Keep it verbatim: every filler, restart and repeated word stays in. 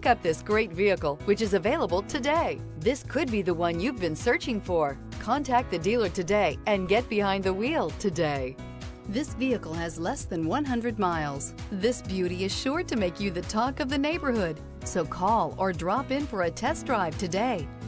Pick up this great vehicle, which is available today. This could be the one you've been searching for. Contact the dealer today and get behind the wheel today. This vehicle has less than one hundred miles. This beauty is sure to make you the talk of the neighborhood. So call or drop in for a test drive today.